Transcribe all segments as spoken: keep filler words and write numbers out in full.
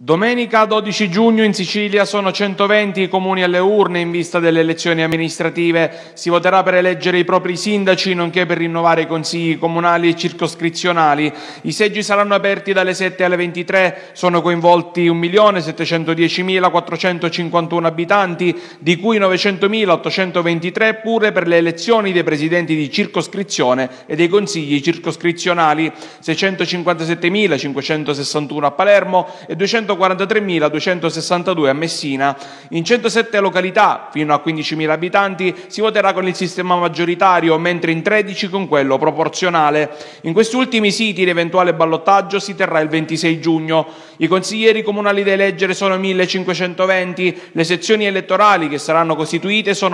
Domenica dodici giugno in Sicilia sono centoventi i comuni alle urne in vista delle elezioni amministrative. Si voterà per eleggere i propri sindaci nonché per rinnovare i consigli comunali e circoscrizionali. I seggi saranno aperti dalle sette alle ventitré. Sono coinvolti un milione settecentodiecimilaquattrocentocinquantuno abitanti, di cui novecentomilaottocentoventitré pure per le elezioni dei presidenti di circoscrizione e dei consigli circoscrizionali, seicentocinquantasettemilacinquecentosessantuno a Palermo e duecentoquarantatremiladuecentosessantadue a Messina. In centosette località, fino a quindicimila abitanti, si voterà con il sistema maggioritario, mentre in tredici con quello proporzionale. In questi ultimi siti l'eventuale ballottaggio si terrà il ventisei giugno. I consiglieri comunali da eleggere sono millecinquecentoventi, le sezioni elettorali che saranno costituite sono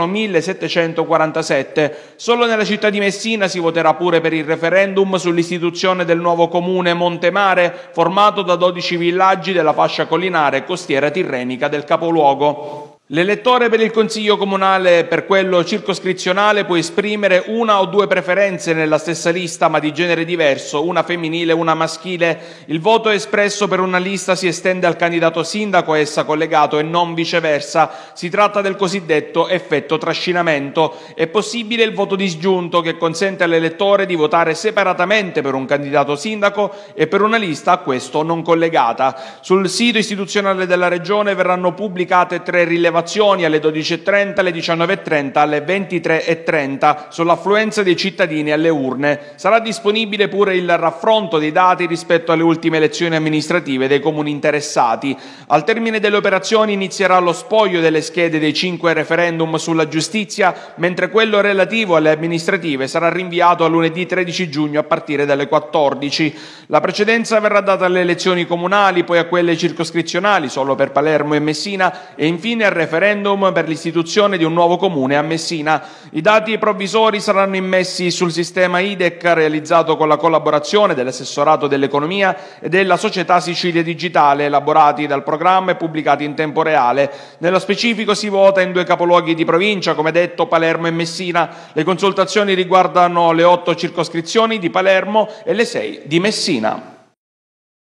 millesettecentoquarantasette. Solo nella città di Messina si voterà pure per il referendum sull'istituzione del nuovo comune Montemare, formato da dodici villaggi della fascia collinare e costiera tirrenica del capoluogo. L'elettore per il consiglio comunale e per quello circoscrizionale può esprimere una o due preferenze nella stessa lista, ma di genere diverso, una femminile e una maschile. Il voto espresso per una lista si estende al candidato sindaco a essa collegato e non viceversa. Si tratta del cosiddetto effetto trascinamento. È possibile il voto disgiunto, che consente all'elettore di votare separatamente per un candidato sindaco e per una lista a questo non collegata. Sul sito istituzionale della Regione verranno pubblicate tre rilevazioni alle dodici e trenta, alle diciannove e trenta, alle ventitré e trenta sull'affluenza dei cittadini alle urne. Sarà disponibile pure il raffronto dei dati rispetto alle ultime elezioni amministrative dei comuni interessati. Al termine delle operazioni inizierà lo spoglio delle schede dei cinque referendum sulla giustizia, mentre quello relativo alle amministrative sarà rinviato a lunedì tredici giugno a partire dalle quattordici. La precedenza verrà data alle elezioni comunali, poi a quelle circoscrizionali solo per Palermo e Messina e infine al referendum per l'istituzione di un nuovo comune a Messina. I dati provvisori saranno immessi sul sistema I D E C realizzato con la collaborazione dell'assessorato dell'economia e della società Sicilia Digitale, elaborati dal programma e pubblicati in tempo reale. Nello specifico si vota in due capoluoghi di provincia, come detto Palermo e Messina. Le consultazioni riguardano le otto circoscrizioni di Palermo e le sei di Messina.